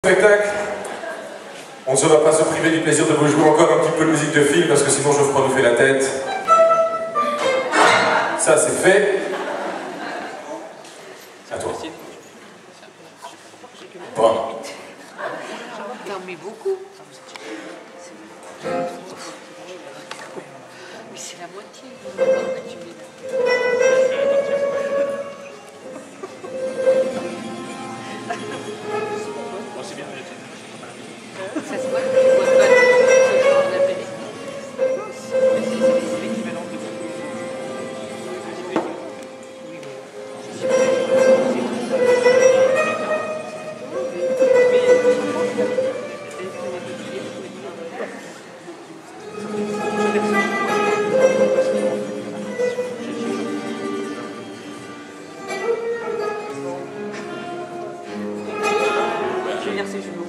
Spectacle. On ne va pas se priver du plaisir de vous jouer encore un petit peu de musique de film parce que sinon Geoffroy nous fait la tête. Ça c'est fait. À toi. Bon. T'en mets beaucoup. Mais c'est la moitié que tu mets là. Ça se voit que tu vois pas ce genre d'appel. C'est l'équivalent de je vais verser, je